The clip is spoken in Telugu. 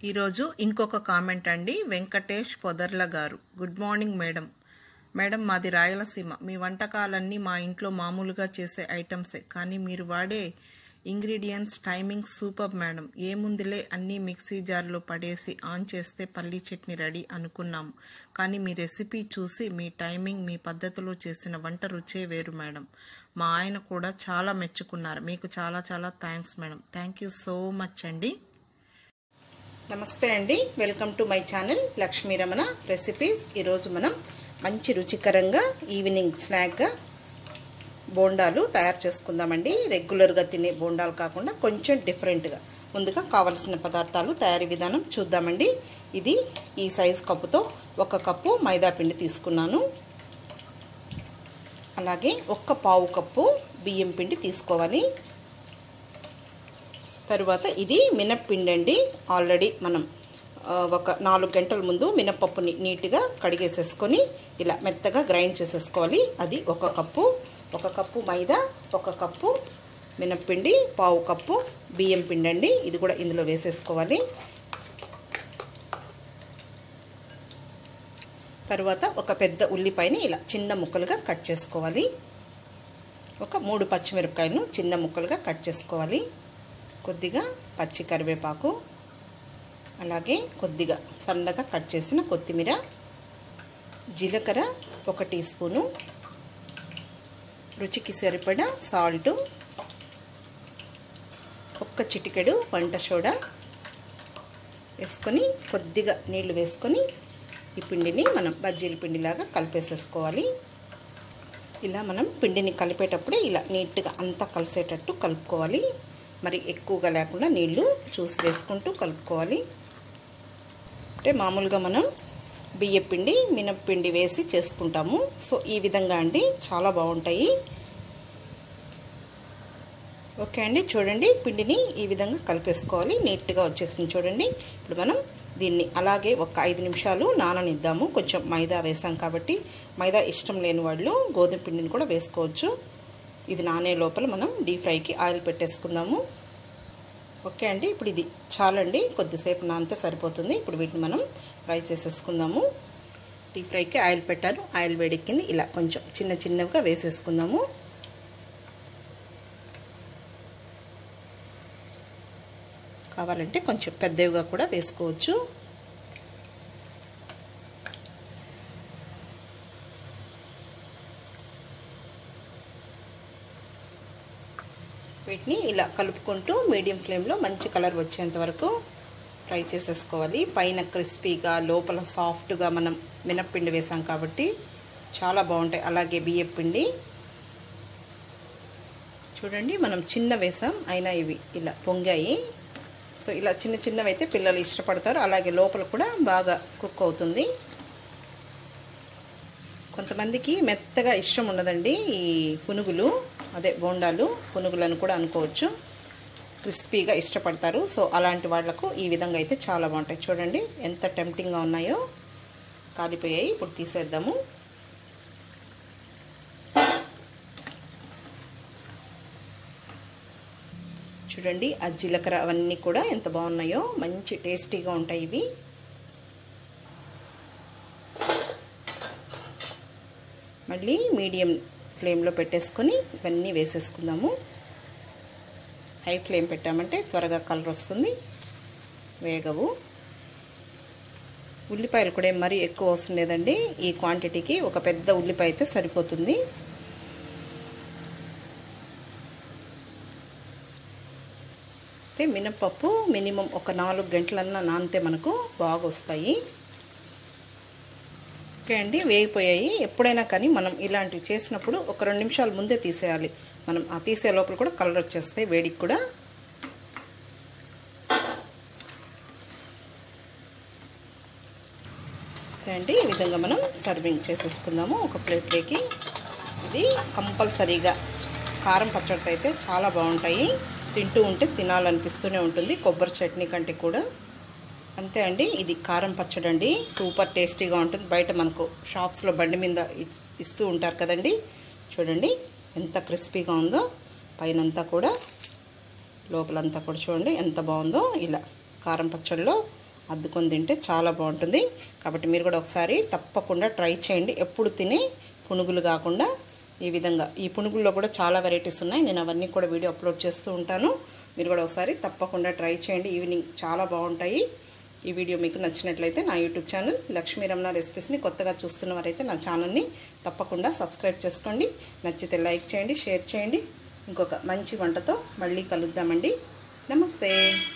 ఈరోజు ఇంకొక కామెంట్ అండి. వెంకటేష్ పొదర్ల గారు. Good morning madam. మేడం మాది రాయలసీమ. మీ వంటకాలన్నీ మా ఇంట్లో మామూలుగా చేసే ఐటమ్సే, కానీ మీరు వాడే ఇంగ్రీడియంట్స్ టైమింగ్ సూపర్ మేడం. ఏముందిలే అన్నీ మిక్సీ జార్లో పడేసి ఆన్ చేస్తే పల్లీ చట్నీ రెడీ అనుకున్నాము, కానీ మీ రెసిపీ చూసి మీ టైమింగ్ మీ పద్ధతిలో చేసిన వంట రుచే వేరు మేడం. మా ఆయన కూడా చాలా మెచ్చుకున్నారు. మీకు చాలా చాలా thanks madam. Thank you so much అండి. నమస్తే అండి, welcome to my channel Lakshmi Ramana recipes. ఈరోజు మనం మంచి రుచికరంగా ఈవినింగ్ స్నాక్గా బోండాలు తయారు చేసుకుందామండి. రెగ్యులర్గా తినే బోండాలు కాకుండా కొంచెం డిఫరెంట్గా. ముందుగా కావలసిన పదార్థాలు, తయారీ విధానం చూద్దామండి. ఇది ఈ సైజు కప్పుతో 1 కప్పు మైదా పిండి తీసుకున్నాను. అలాగే 1 కప్పు బియ్యం పిండి తీసుకోవాలి. తరువాత ఇది మినప్పిండి అండి. ఆల్రెడీ మనం ఒక 4 గంటల ముందు మినపప్పుని నీట్గా కడిగేసేసుకొని ఇలా మెత్తగా గ్రైండ్ చేసేసుకోవాలి. అది 1 కప్పు. 1 కప్పు మైదా, 1 కప్పు మినప్పిండి, 1/2 కప్పు బియ్యం పిండి అండి. ఇది కూడా ఇందులో వేసేసుకోవాలి. తరువాత ఒక పెద్ద ఉల్లిపాయని ఇలా చిన్న ముక్కలుగా కట్ చేసుకోవాలి. ఒక 3 పచ్చిమిరపకాయలను చిన్న ముక్కలుగా కట్ చేసుకోవాలి. కొద్దిగా పచ్చి కరివేపాకు, అలాగే కొద్దిగా సన్నగా కట్ చేసిన కొత్తిమీర, జీలకర్ర 1 టీ స్పూను, రుచికి సరిపడా సాల్టు, 1 చిటికెడు వంట సోడా వేసుకొని కొద్దిగా నీళ్లు వేసుకొని ఈ పిండిని మనం బజ్జీల పిండిలాగా కలిపేసేసుకోవాలి. ఇలా మనం పిండిని కలిపేటప్పుడే ఇలా నీట్గా అంతా కలిసేటట్టు కలుపుకోవాలి. మరి ఎక్కువగా లేకుండా నీళ్లు చూసి వేసుకుంటూ కలుపుకోవాలి. అంటే మామూలుగా మనం బియ్యం పిండి, మినప్పిండి వేసి చేసుకుంటాము. సో ఈ విధంగా అండి, చాలా బాగుంటాయి. ఓకే అండి, చూడండి పిండిని ఈ విధంగా కలిపేసుకోవాలి. నీట్గా వచ్చేసింది చూడండి. ఇప్పుడు మనం దీన్ని అలాగే ఒక 5 నిమిషాలు నాననిద్దాము. కొంచెం మైదా వేసాం కాబట్టి, మైదా ఇష్టం లేని వాళ్ళు గోధుమ పిండిని కూడా వేసుకోవచ్చు. ఇది నానే లోపల మనం డీప్ ఫ్రైకి ఆయిల్ పెట్టేసుకుందాము. ఓకే అండి, ఇప్పుడు ఇది చాలండి, కొద్దిసేపు నానితే సరిపోతుంది. ఇప్పుడు వీటిని మనం ఫ్రై చేసేసుకుందాము. డీప్ ఫ్రైకి ఆయిల్ పెట్టాను, ఆయిల్ వేడెక్కింది. ఇలా కొంచెం చిన్న చిన్నగా వేసేసుకుందాము. కావాలంటే కొంచెం పెద్దవిగా కూడా వేసుకోవచ్చు. వీటిని ఇలా కలుపుకుంటూ మీడియం ఫ్లేమ్లో మంచి కలర్ వచ్చేంత వరకు ఫ్రై చేసేసుకోవాలి. పైన క్రిస్పీగా, లోపల సాఫ్ట్గా మనం మినప్పిండి వేసాం కాబట్టి చాలా బాగుంటాయి. అలాగే బియ్యం పిండి చూడండి, మనం చిన్న వేసాం అయినా ఇవి ఇలా పొంగాయి. సో ఇలా చిన్న చిన్నవి అయితే పిల్లలు ఇష్టపడతారు. అలాగే లోపల కూడా బాగా కుక్ అవుతుంది. కొంతమందికి మెత్తగా ఇష్టం ఉండదండి ఈ పునుగులు, అదే బోండాలు పునుగులను కూడా అనుకోవచ్చు. క్రిస్పీగా ఇష్టపడతారు. సో అలాంటి వాళ్లకు ఈ విధంగా అయితే చాలా బాగుంటాయి. చూడండి ఎంత టెంప్టింగ్గా ఉన్నాయో. కాలిపోయాయి, ఇప్పుడు తీసేద్దాము. చూడండి ఆ జీలకర్ర అవన్నీ కూడా ఎంత బాగున్నాయో, మంచి టేస్టీగా ఉంటాయి ఇవి. మళ్ళీ మీడియం ఫ్లేమ్లో పెట్టేసుకొని ఇవన్నీ వేసేసుకుందాము. హై ఫ్లేమ్ పెట్టామంటే త్వరగా కలర్ వస్తుంది, వేగవు. ఉల్లిపాయలు కూడా మరీ ఎక్కువ అవసరం లేదండి. ఈ క్వాంటిటీకి ఒక పెద్ద ఉల్లిపాయ అయితే సరిపోతుంది. అయితే మినపప్పు మినిమం ఒక 4 గంటలన్నా నానితే మనకు బాగా వస్తాయి. ఓకే అండి, వేగిపోయాయి. ఎప్పుడైనా కానీ మనం ఇలాంటివి చేసినప్పుడు ఒక 2 నిమిషాల ముందే తీసేయాలి. మనం ఆ తీసే లోపల కూడా కలర్ వచ్చేస్తాయి వేడికి కూడా. ఓకే అండి, ఈ విధంగా మనం సర్వింగ్ చేసేసుకుందాము ఒక ప్లేట్లోకి. ఇది కంపల్సరీగా కారం పచ్చడితో అయితే చాలా బాగుంటాయి. తింటూ ఉంటే తినాలనిపిస్తూనే ఉంటుంది, కొబ్బరి చట్నీ కంటే కూడా. అంతే అండి, ఇది కారం పచ్చడి అండి. సూపర్ టేస్టీగా ఉంటుంది. బయట మనకు షాప్స్లో బండి మీద ఇస్తూ ఉంటారు కదండి. చూడండి ఎంత క్రిస్పీగా ఉందో, పైనంతా కూడా లోపలంతా కూడా చూడండి ఎంత బాగుందో. ఇలా కారం పచ్చడిలో అద్దుకొని తింటే చాలా బాగుంటుంది. కాబట్టి మీరు కూడా ఒకసారి తప్పకుండా ట్రై చేయండి. ఎప్పుడు తినే పునుగులు కాకుండా ఈ విధంగా, ఈ పునుగుల్లో కూడా చాలా వెరైటీస్ ఉన్నాయి. నేను అవన్నీ కూడా వీడియో అప్లోడ్ చేస్తూ ఉంటాను. మీరు కూడా ఒకసారి తప్పకుండా ట్రై చేయండి. ఈవినింగ్ చాలా బాగుంటాయి. ఈ వీడియో మీకు నచ్చినట్లయితే నా యూట్యూబ్ ఛానల్ లక్ష్మీ రమణ రెసిపీస్ని కొత్తగా చూస్తున్న వారైతే నా ఛానల్ని తప్పకుండా సబ్స్క్రైబ్ చేసుకోండి. నచ్చితే లైక్ చేయండి, షేర్ చేయండి. ఇంకొక మంచి వంటతో మళ్ళీ కలుద్దామండి. నమస్తే.